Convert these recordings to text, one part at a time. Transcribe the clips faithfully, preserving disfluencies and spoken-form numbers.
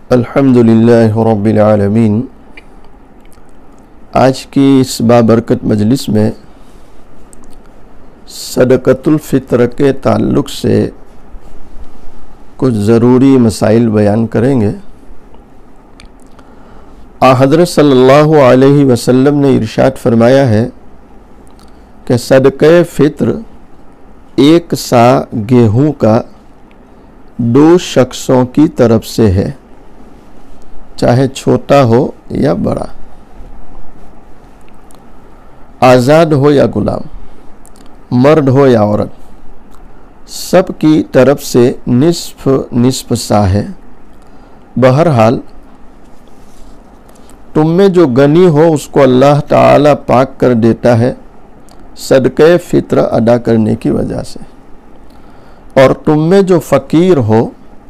अल्हम्दुलिल्लाहि रब्बिल आलमीन। आज की इस बाबरकत मजलिस में सदक़तुल फ़ित्र के ताल्लुक़ से कुछ ज़रूरी मसाइल बयान करेंगे। आ हज़रत सल्लल्लाहु अलैहि वसल्लम ने इरशाद फरमाया है कि सदक़े फ़ित्र एक सा गेहूँ का दो शख्सों की तरफ से है, चाहे छोटा हो या बड़ा, आज़ाद हो या गुलाम, मर्द हो या औरत, सब की तरफ से निस्फ निस्फ सा है। बहरहाल तुम में जो गनी हो उसको अल्लाह ताला पाक कर देता है सदक़े फ़ित्र अदा करने की वजह से, और तुम में जो फ़कीर हो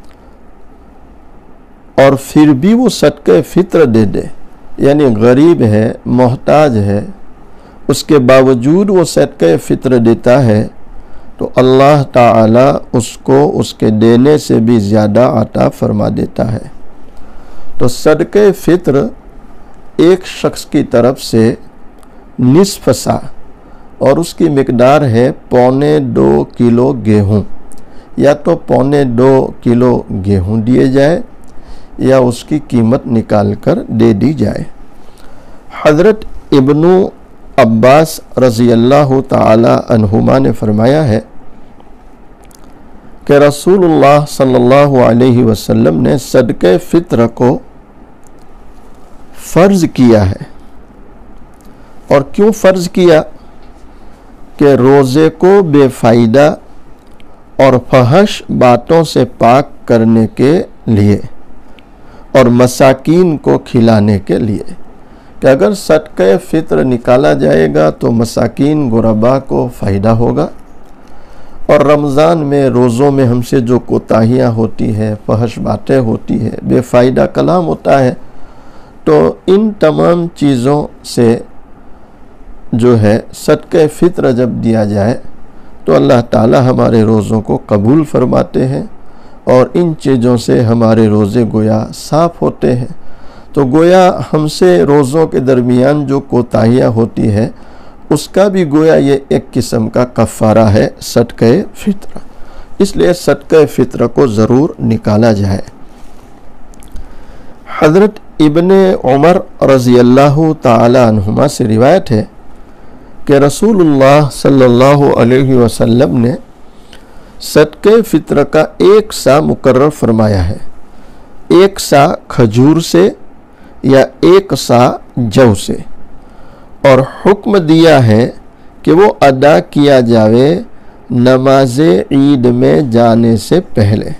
और फिर भी वो सदक़े फ़ित्र दे दे, यानी गरीब है, मोहताज है, उसके बावजूद वो सदक़े फ़ित्र देता है, तो अल्लाह ताला उसको उसके देने से भी ज़्यादा अता फरमा देता है। तो सदक़े फ़ित्र एक शख्स की तरफ से निस्फ़ सा, और उसकी मिक़दार है पौने दो किलो गेहूँ। या तो पौने दो किलो गेहूँ दिए जाए या उसकी कीमत निकाल कर दे दी जाए। हज़रत इब्नु अब्बास रज़ी अल्लाह ताला अन्हुमा ने फरमाया है कि रसूलुल्लाह सल्लल्लाहु अलैहि वसल्लम ने सदक़े फ़ित्र को फ़र्ज़ किया है। और क्यों फ़र्ज़ किया? कि रोज़े को बेफ़ायदा और फहश बातों से पाक करने के लिए और मसाकीन को खिलाने के लिए, कि अगर सदक़े फ़ित्र निकाला जाएगा तो मसाकीन गुरबा को फ़ायदा होगा। और रमज़ान में रोज़ों में हमसे जो कोताहियाँ होती हैं, फहश बातें होती हैं, बेफ़ायदा कलाम होता है, तो इन तमाम चीज़ों से जो है सदक़े फ़ित्र जब दिया जाए तो अल्लाह ताला हमारे रोज़ों को कबूल फरमाते हैं और इन चीज़ों से हमारे रोज़े गोया साफ़ होते हैं। तो गोया हमसे रोज़ों के दरमियान जो कोताहियाँ होती है उसका भी गोया ये एक किस्म का कफ़ारा है सदक़े फ़ित्र। इसलिए सदक़े फ़ित्र को ज़रूर निकाला जाए। हज़रत इब्ने उमर रज़ी अल्लाह ताला अन्हुमा से रिवायत है कि रसूलुल्लाह सल्लल्लाहु अलैहि वसल्लम ने सदक़े फ़ित्र का एक सा मुकर्रर फरमाया है, एक सा खजूर से या एक सा जौ से, और हुक्म दिया है कि वो अदा किया जावे नमाज ईद में जाने से पहले।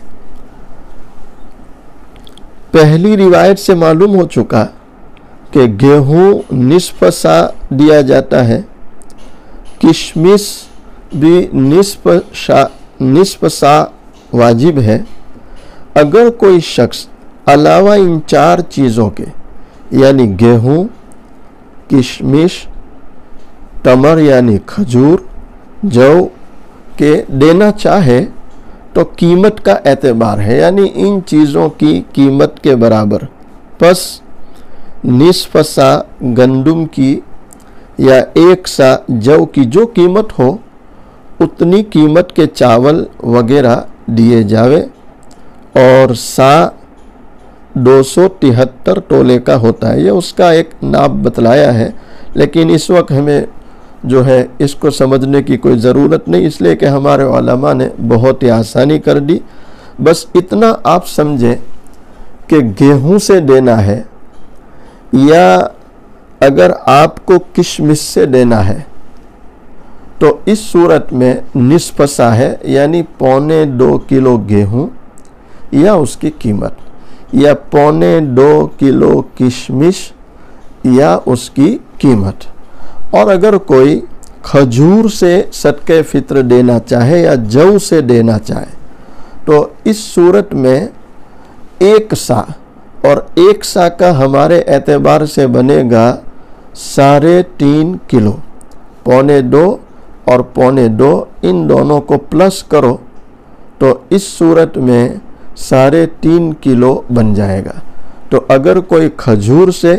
पहली रिवायत से मालूम हो चुका कि गेहूँ निस्फ़ सा दिया जाता है, किशमिश भी निस्फ़ सा निस्फ़ सा वाजिब है। अगर कोई शख्स अलावा इन चार चीज़ों के, यानी गेहूँ, किशमिश, तमर यानी खजूर, जौ के देना चाहे तो कीमत का एतबार है, यानी इन चीज़ों की कीमत के बराबर बस निस्फ़ सा गंदुम की या एक सा जौ की जो कीमत हो उतनी कीमत के चावल वगैरह दिए जावे। और सा दो सौ तिहत्तर तोले का होता है, ये उसका एक नाप बतलाया है, लेकिन इस वक्त हमें जो है इसको समझने की कोई ज़रूरत नहीं, इसलिए कि हमारे उलमा ने बहुत ही आसानी कर दी। बस इतना आप समझें कि गेहूँ से देना है या अगर आपको किशमिश से देना है तो इस सूरत में निस्फ़ सा है, यानी पौने दो किलो गेहूँ या उसकी कीमत, या पौने दो किलो किशमिश या उसकी कीमत। और अगर कोई खजूर से सदक़े फ़ित्र देना चाहे या जौ से देना चाहे तो इस सूरत में एक सा, और एक सा का हमारे एतबार से बनेगा साढ़े तीन किलो। पौने दो और पौने दो इन दोनों को प्लस करो तो इस सूरत में साढ़े तीन किलो बन जाएगा। तो अगर कोई खजूर से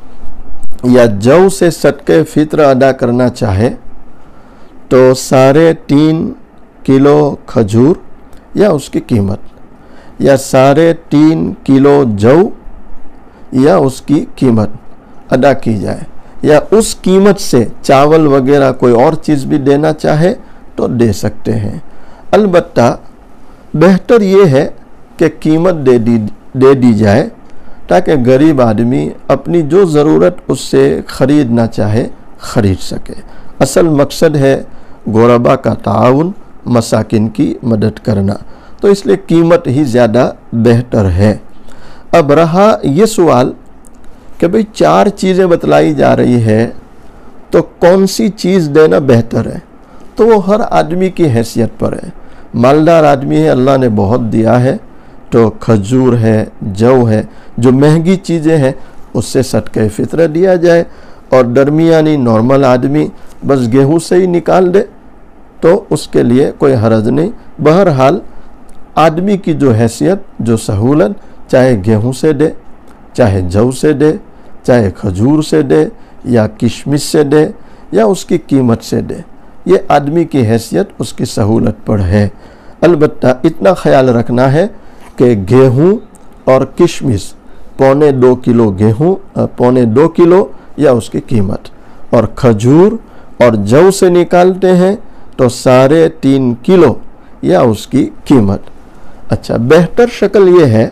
या जौ से सदक़े फ़ित्र अदा करना चाहे तो साढ़े तीन किलो खजूर या उसकी कीमत, या साढ़े तीन किलो जौ या उसकी कीमत अदा की जाए, या उस कीमत से चावल वगैरह कोई और चीज़ भी देना चाहे तो दे सकते हैं। अलबत्ता बेहतर ये है कि कीमत दे दी दे दी जाए ताकि गरीब आदमी अपनी जो ज़रूरत उससे ख़रीदना चाहे ख़रीद सके। असल मकसद है गुरबा का ताउन, मसाकिन की मदद करना, तो इसलिए कीमत ही ज़्यादा बेहतर है। अब रहा ये सवाल कि भाई चार चीज़ें बतलाई जा रही है तो कौन सी चीज़ देना बेहतर है, तो वो हर आदमी की हैसियत पर है। मालदार आदमी है, अल्लाह ने बहुत दिया है, तो खजूर है, जौ है, जो महंगी चीज़ें हैं उससे सदक़े फ़ित्र दिया जाए, और दरमियानी नॉर्मल आदमी बस गेहूं से ही निकाल दे तो उसके लिए कोई हरज नहीं। बहरहाल आदमी की जो हैसियत, जो सहूलत, चाहे गेहूं से दे, चाहे जौ से दे, चाहे खजूर से दे, या किशमिश से दे, या उसकी कीमत से दे, ये आदमी की हैसियत, उसकी सहूलत पर है। अलबत्ता इतना ख्याल रखना है कि गेहूं और किशमिश पौने दो किलो गेहूं, पौने दो किलो या उसकी कीमत, और खजूर और जौ से निकालते हैं तो साढ़े तीन किलो या उसकी कीमत। अच्छा, बेहतर शक्ल ये है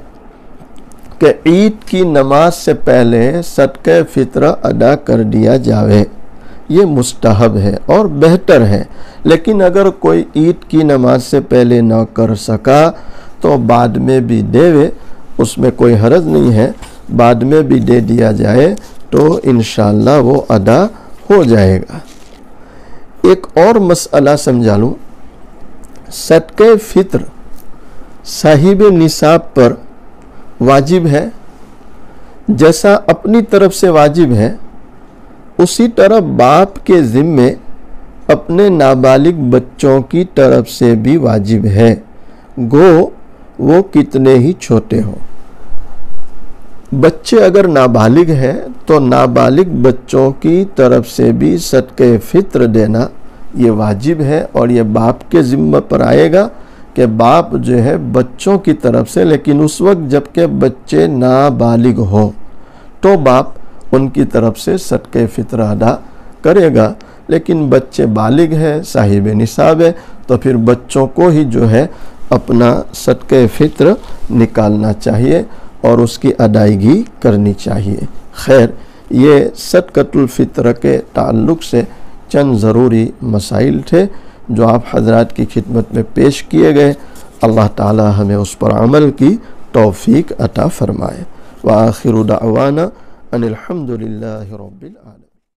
कि ईद की नमाज से पहले सदक़े फ़ित्र अदा कर दिया जावे, ये मुस्तहब है और बेहतर है। लेकिन अगर कोई ईद की नमाज से पहले ना कर सका तो बाद में भी देवे, उसमें कोई हरज नहीं है, बाद में भी दे दिया जाए तो इंशाअल्लाह वो अदा हो जाएगा। एक और मसला समझा लूँ, सदक़े फ़ित्र साहिब निसाब पर वाजिब है, जैसा अपनी तरफ से वाजिब है उसी तरह बाप के ज़िम्मे अपने नाबालिग बच्चों की तरफ से भी वाजिब है, गो वो कितने ही छोटे हों। बच्चे अगर नाबालिग हैं तो नाबालिग बच्चों की तरफ से भी सदक़े फ़ित्र देना ये वाजिब है, और ये बाप के ज़िम्मे पर आएगा कि बाप जो है बच्चों की तरफ से, लेकिन उस वक्त जबकि बच्चे नाबालिग हों तो बाप उनकी तरफ से सदक़े फ़ित्र अदा करेगा। लेकिन बच्चे बालिग हैं, साहिब निसाब है, तो फिर बच्चों को ही जो है अपना सदक़े फ़ित्र निकालना चाहिए और उसकी अदायगी करनी चाहिए। खैर, ये सदक़तुल फ़ित्र के ताल्लुक़ से चंद ज़रूरी मसाइल थे जो आप हज़रात की खिदमत में पेश किए गए। अल्लाह ताला हमें उस पर अमल की तौफ़ीक अता फ़रमाए। व आखिरु दाअवाना अनिल हम्दुलिल्लाहि रब्बिल आलमीन।